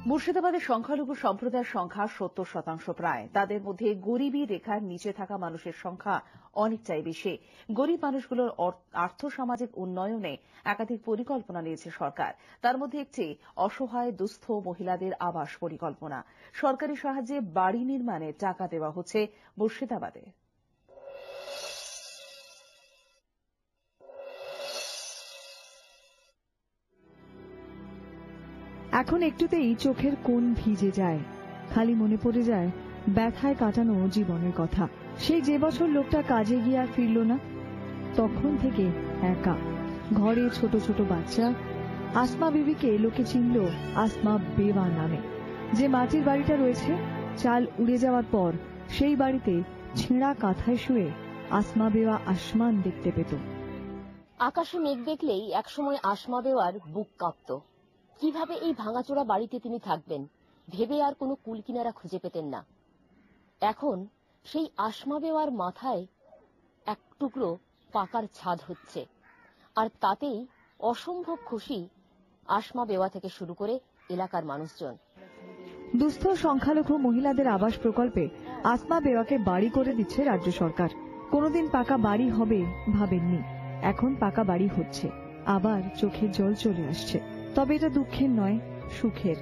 মুর্শিদাবাদের সংখ্যালঘু সম্প্রদায়ের সংখ্যা ৭০% প্রায়। তাদের মধ্যে গরিবী রেখার নিচে থাকা মানুষের সংখ্যা অনেকটাই বেশি। গরিব মানুষগুলোর আর্থসামাজিক উন্নয়নে একাধিক পরিকল্পনা নিয়েছে সরকার। তার মধ্যে একটি অসহায় দুস্থ মহিলাদের আবাস পরিকল্পনা। সরকারি সাহায্যে বাড়ি নির্মাণে টাকা দেওয়া হচ্ছে মুর্শিদাবাদে। এখন একটুতেই চোখের কোণ ভিজে যায়, খালি মনে পড়ে যায় ব্যথায় কাটানো জীবনের কথা। সেই যে বছর লোকটা কাজে গিয়ে আর ফিরল না, তখন থেকে একা, ঘরে ছোট ছোট বাচ্চা। আসমা বিবিকে লোকে চিনল আসমা বেওয়া নামে। যে মাটির বাড়িটা রয়েছে, চাল উড়ে যাওয়ার পর সেই বাড়িতে ছেঁড়া কাঁথায় শুয়ে আসমা বেওয়া আসমান দেখতে পেত। আকাশে মেঘ দেখলেই একসময় আসমা বেওয়ার বুক কাঁপত। কিভাবে এই ভাঙাচোরা বাড়িতে তিনি থাকবেন ভেবে আর কোনো কুলকিনারা খুঁজে পেতেন না। এখন সেই আসমা বেওয়ার মাথায় এক টুকরো পাকার ছাদ হচ্ছে, আর তাতেই অসম্ভব খুশি আসমা বেওয়া থেকে শুরু করে এলাকার মানুষজন। দুস্থ সংখ্যালঘু মহিলাদের আবাস প্রকল্পে আসমা বেওয়াকে বাড়ি করে দিচ্ছে রাজ্য সরকার। কোনোদিন পাকা বাড়ি হবে ভাবেননি, এখন পাকা বাড়ি হচ্ছে। আবার চোখে জল চলে আসছে। তবে এটা দুঃখের নয়, সুখের।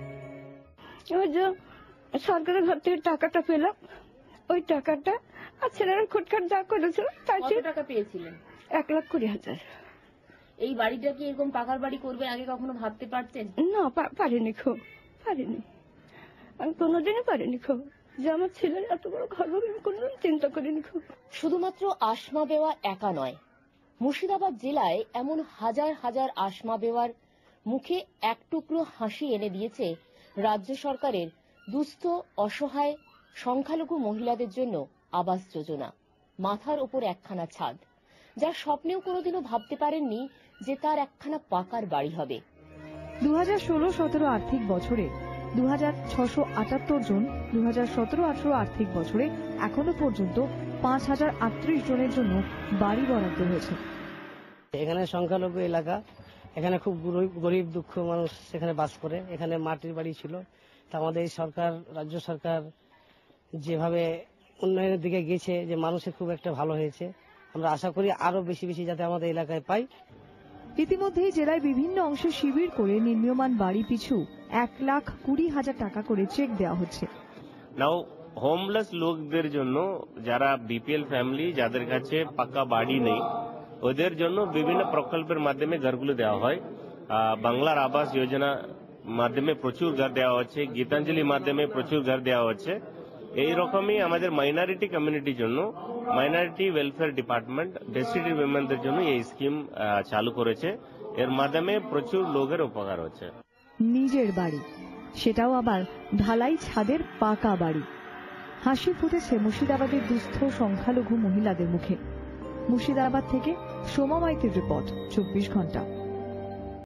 সরকারের ঘর থেকে টাকাটা পেলাম, ওই টাকাটা আর ছেলেরা খুটখাট যা করেছিল কত টাকা পেয়েছিলেন? 1,20,000। এই বাড়িটা কি এরকম পাকার বাড়ি করবেন আগে কখনো ভাবতে পারতেন? না, পারিনি, খুব পারিনি, আমি কোনোদিনই পারিনি খুব, যে আমার ছেলের এত বড় ঘর হবে আমি কোনোদিন চিন্তা করিনি খুব। শুধুমাত্র আসমা বেওয়া একা নয়, মুর্শিদাবাদ জেলায় এমন হাজার হাজার আসমা বেওয়ার মুখে এক টুকরো হাসি এনে দিয়েছে রাজ্য সরকারের দুস্থ অসহায় সংখ্যালঘু মহিলাদের জন্য আবাস যোজনা। মাথার উপর একখানা ছাদ, যা স্বপ্নেও কোনোদিনও ভাবতে পারেননি যে তার একখানা পাকার বাড়ি হবে। 2016-17 আর্থিক বছরে 2,678 জন, 2017-18 আর্থিক বছরে এখনো পর্যন্ত 5,038 জনের জন্য বাড়ি বরাদ্দ হয়েছে। এখানে সংখ্যালঘু এলাকা, এখানে খুব গরিব দুঃখ মানুষ সেখানে বাস করে। এখানে মাটির বাড়ি ছিল, তা আমাদের সরকার, রাজ্য সরকার যেভাবে উন্নয়নের দিকে গেছে, যে মানুষের খুব একটা ভালো হয়েছে। আমরা আশা করি আরো বেশি বেশি যাতে আমাদের এলাকায় পাই। ইতিমধ্যেই জেলায় বিভিন্ন অংশে শিবির করে নির্মীয়মান বাড়ি পিছু 1,20,000 টাকা করে চেক দেওয়া হচ্ছে। নাও হোমলেস লোকদের জন্য, যারা বিপিএল ফ্যামিলি, যাদের কাছে পাকা বাড়ি নেই, ওদের জন্য বিভিন্ন প্রকল্পের মাধ্যমে ঘরগুলো দেওয়া হয়। বাংলার আবাস যোজনা মাধ্যমে প্রচুর ঘর দেওয়া হচ্ছে, গীতাঞ্জলি মাধ্যমে প্রচুর ঘর দেওয়া হচ্ছে। এইরকমই আমাদের মাইনরিটি কমিউনিটির জন্য মাইনরিটি ওয়েলফেয়ার ডিপার্টমেন্ট ডেস্টিটিউড উইমেনদের জন্য এই স্কিম চালু করেছে। এর মাধ্যমে প্রচুর লোকের উপকার হচ্ছে। নিজের বাড়ি, সেটাও আবার ঢালাই ছাদের পাকা বাড়ি। হাসি ফুটেছে মুর্শিদাবাদের দুস্থ সংখ্যালঘু মহিলাদের মুখে। মুর্শিদাবাদ থেকে সোমা মাইতির রিপোর্ট, 24 ঘন্টা।